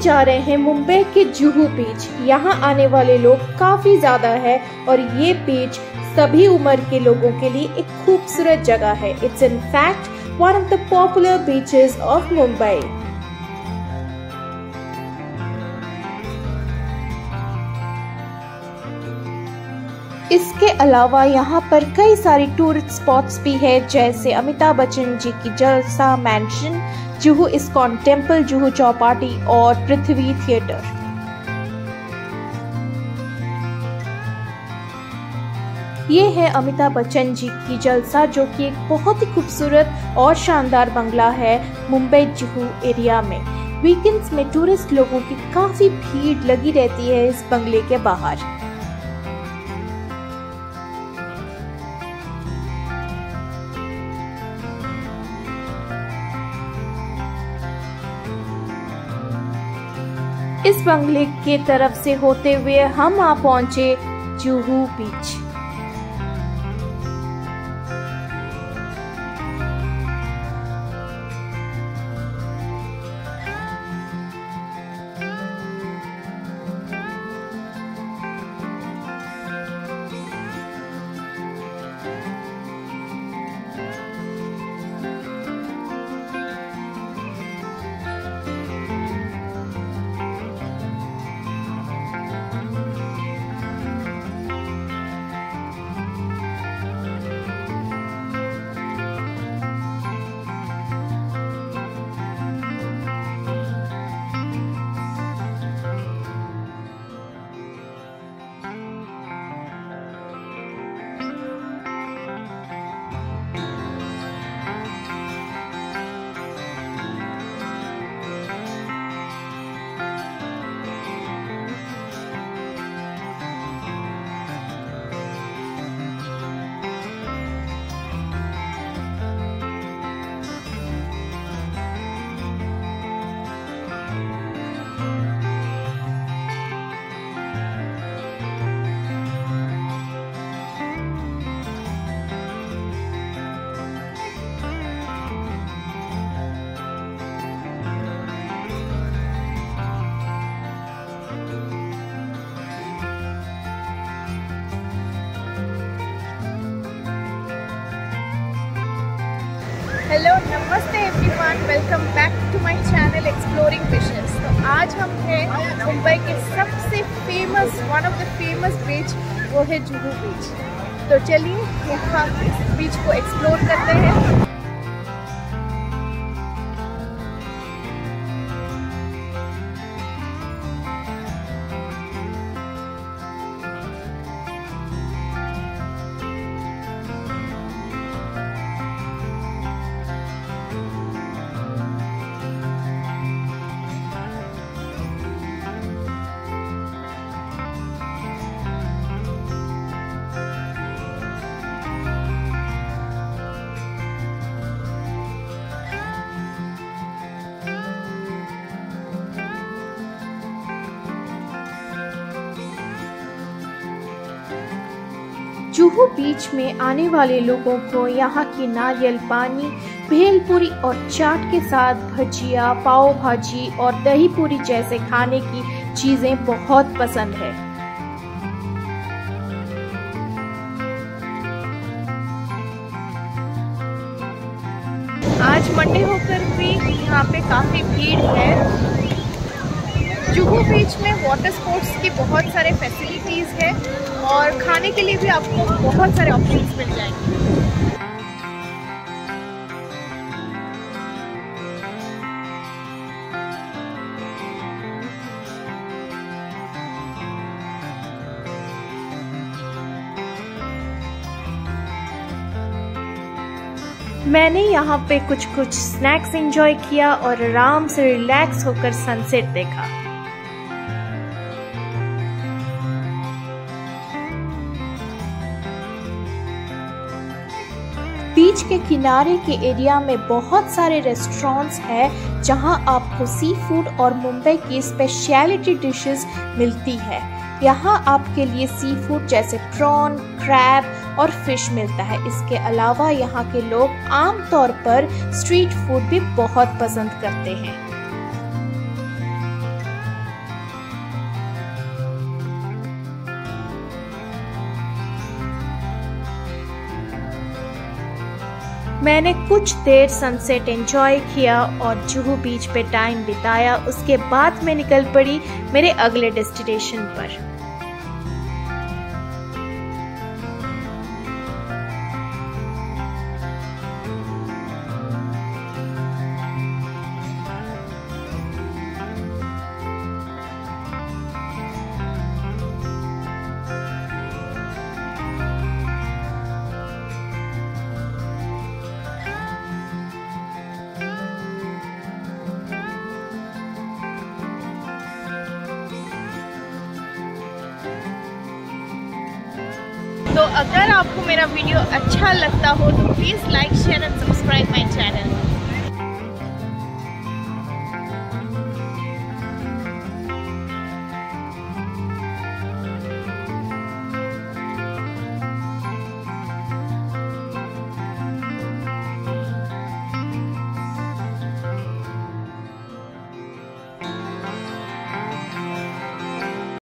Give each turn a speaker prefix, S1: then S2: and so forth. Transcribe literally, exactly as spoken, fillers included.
S1: जा रहे हैं मुंबई के जुहू बीच। यहाँ आने वाले लोग काफी ज्यादा है और ये बीच सभी उम्र के लोगों के लिए एक खूबसूरत जगह है। It's in fact one of the popular beaches of Mumbai. इसके अलावा यहाँ पर कई सारी टूरिस्ट स्पॉट्स भी है, जैसे अमिताभ बच्चन जी की Jalsa mansion, Juhu ISKCON temple, Juhu Chowpatty और पृथ्वी थिएटर। ये है अमिताभ बच्चन जी की जलसा, जो कि एक बहुत ही खूबसूरत और शानदार बंगला है मुंबई जुहू एरिया में। वीकेंड्स में टूरिस्ट लोगों की काफी भीड़ लगी रहती है इस बंगले के बाहर। इस बंगले के तरफ से होते हुए हम आ पहुंचे जुहू बीच।
S2: हेलो नमस्ते everyone, welcome back to my channel exploring fishes. तो आज हम हैं मुंबई के सबसे famous one of the famous beach, वो है जुहू बीच। तो चलिए यहाँ इस बीच को एक्सप्लोर करते हैं।
S1: जुहू बीच में आने वाले लोगों को यहाँ की नारियल पानी, भेलपुरी और चाट के साथ भजिया, पाव भाजी और दही पूरी जैसे खाने की चीजें बहुत पसंद है।
S2: आज मंडे होकर भी यहाँ पे काफ़ी भीड़ है। जुहू बीच में वाटर स्पोर्ट्स की बहुत सारे फैसिलिटीज़ है और खाने के लिए भी आपको बहुत सारे ऑप्शंस मिल जाएंगे।
S1: मैंने यहाँ पे कुछ कुछ स्नैक्स एंजॉय किया और आराम से रिलैक्स होकर सनसेट देखा। बीच के किनारे के एरिया में बहुत सारे रेस्टोरेंट्स हैं जहां आपको सी फूड और मुंबई की स्पेशलिटी डिशेस मिलती है। यहाँ आपके लिए सी फूड जैसे प्रॉन, क्रैब और फिश मिलता है। इसके अलावा यहाँ के लोग आमतौर पर स्ट्रीट फूड भी बहुत पसंद करते हैं। मैंने कुछ देर सनसेट एंजॉय किया और जुहू बीच पे टाइम बिताया। उसके बाद मैं निकल पड़ी मेरे अगले डेस्टिनेशन पर।
S2: तो अगर आपको मेरा वीडियो अच्छा लगता हो तो please like share and subscribe my channel.